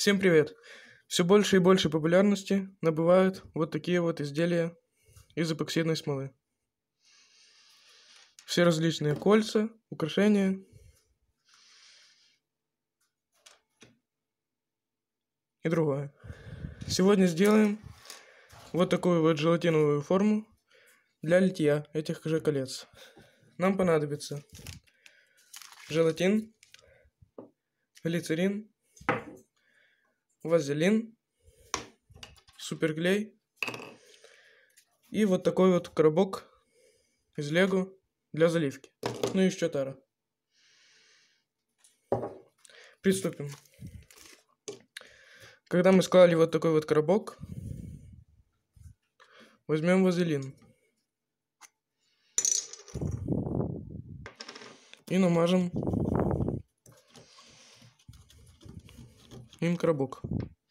Всем привет! Все больше и больше популярности набывают вот такие вот изделия из эпоксидной смолы. Все различные кольца, украшения. И другое. Сегодня сделаем вот такую вот желатиновую форму для литья этих же колец. Нам понадобится желатин, глицерин, вазелин, суперклей и вот такой вот коробок из лего для заливки. Ну и еще тара. Приступим. Когда мы склали вот такой вот коробок, возьмем вазелин и намажем им коробок.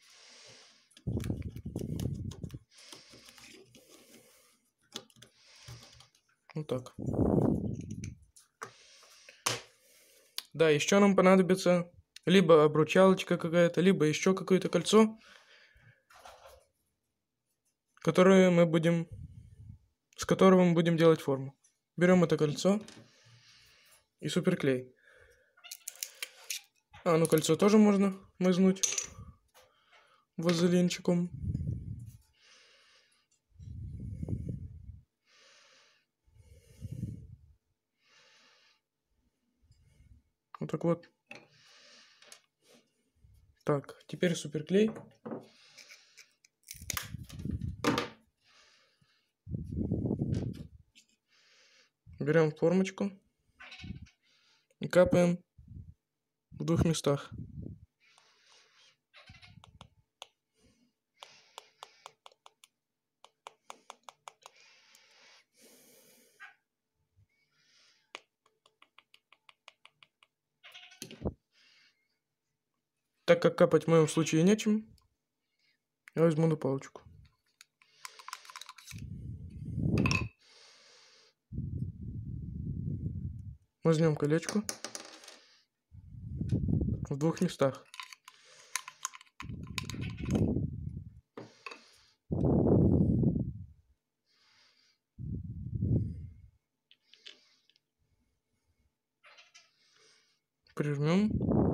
Вот так. Да, еще нам понадобится либо обручалочка какая-то, либо еще какое-то кольцо, с которого мы будем делать форму. Берем это кольцо и суперклей. Ну кольцо тоже можно мазнуть вазелинчиком. Вот так вот. Так, теперь суперклей. Берем формочку и капаем в двух местах. Так как капать в моем случае нечем, я возьму на палочку. Возьмем колечко в двух местах. Прижмем.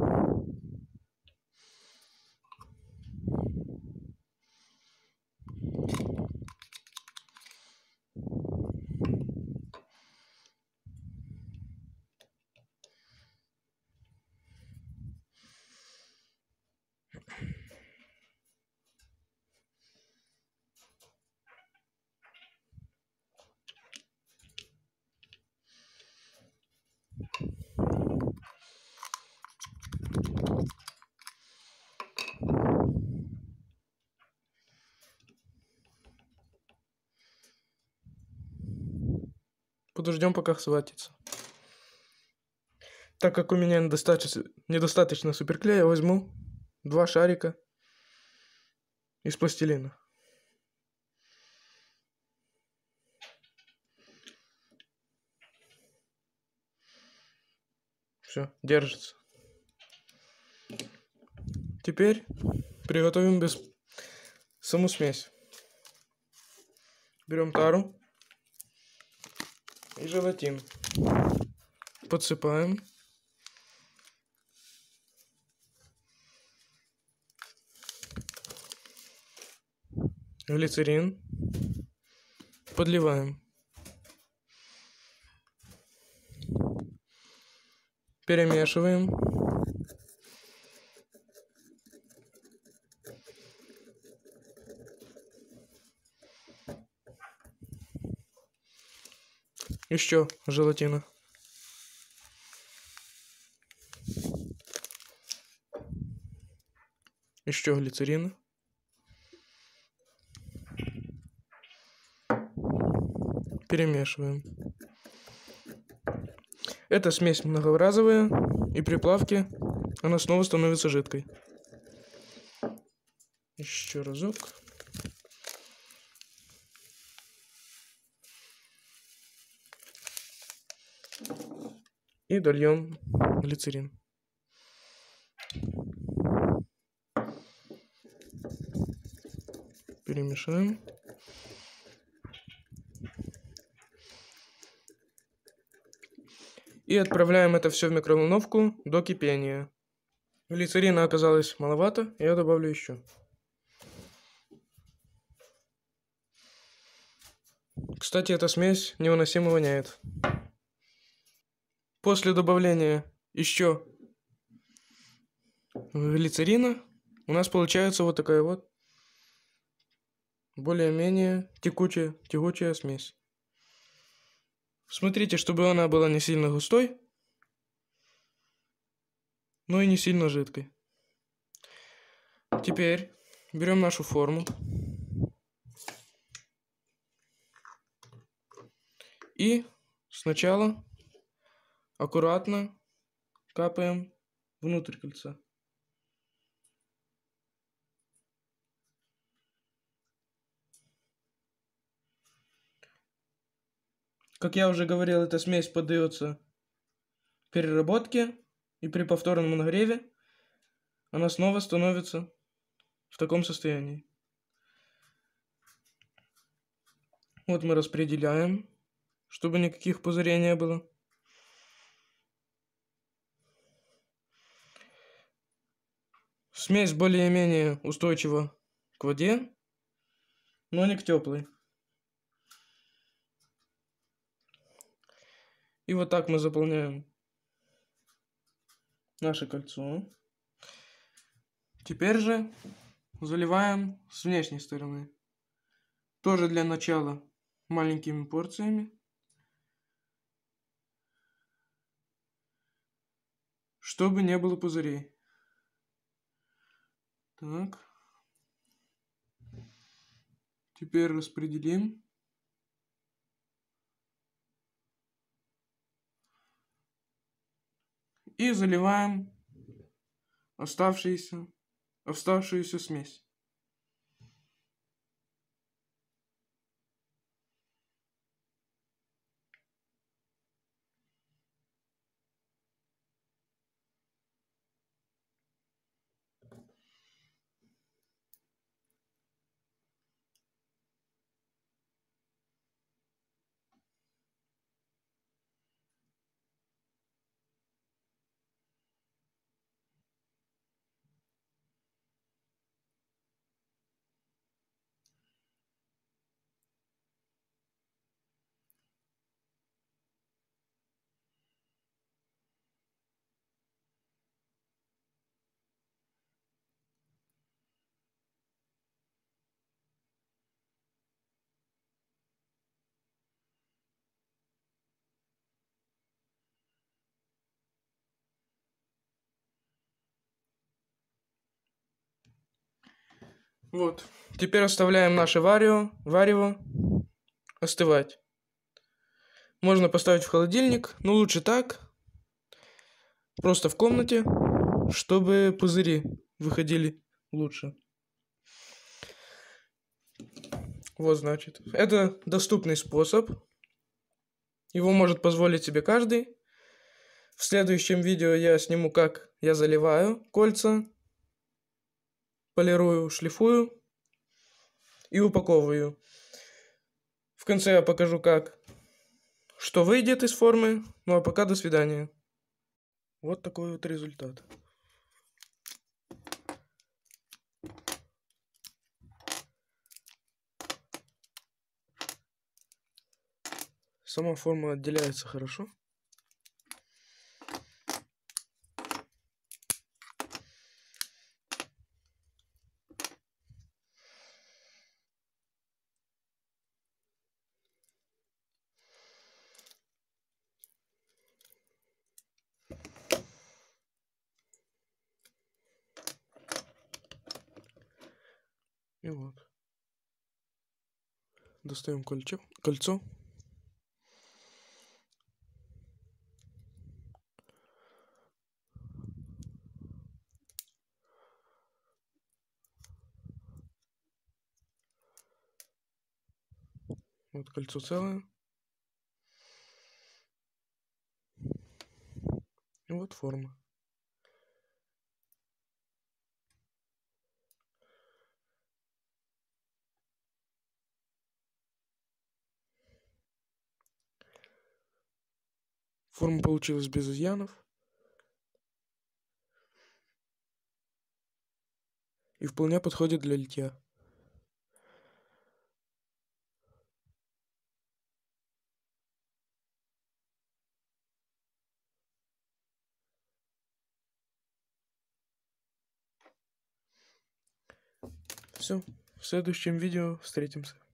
Подождем, пока схватится. Так как у меня недостаточно суперклея, я возьму 2 шарика из пластилина. Все, держится. Теперь приготовим саму смесь. Берем тару и желатин. Подсыпаем. Глицерин. Подливаем. Перемешиваем. Еще желатина. Еще глицерина. Перемешиваем. Эта смесь многоразовая, и при плавке она снова становится жидкой. Еще разок. И дольем глицерин. перемешаем. И отправляем это все в микроволновку до кипения. Глицерина оказалось маловато, я добавлю еще. Кстати, эта смесь невыносимо воняет. После добавления еще глицерина у нас получается вот такая вот более-менее тягучая смесь. Смотрите, чтобы она была не сильно густой, но и не сильно жидкой. Теперь берем нашу форму и сначала аккуратно капаем внутрь кольца. Как я уже говорил, эта смесь поддается переработке, и при повторном нагреве она снова становится в таком состоянии. Вот мы распределяем, чтобы никаких пузырей не было. Смесь более-менее устойчива к воде, но не к теплой. И вот так мы заполняем наше кольцо. Теперь же заливаем с внешней стороны. Тоже для начала маленькими порциями, чтобы не было пузырей. Так. Теперь распределим. И заливаем оставшуюся смесь. Вот. Теперь оставляем наше варево остывать. Можно поставить в холодильник, но лучше так, просто в комнате, чтобы пузыри выходили лучше. Вот, значит. Это доступный способ. Его может позволить себе каждый. В следующем видео я сниму, как я заливаю кольца, полирую, шлифую и упаковываю. В конце я покажу, что выйдет из формы. Ну а пока до свидания. Вот такой вот результат. Сама форма отделяется хорошо. И вот. Достаем кольцо. Вот кольцо целое. И вот форма. Форма получилась без изъянов. И вполне подходит для литья. Все, в следующем видео встретимся.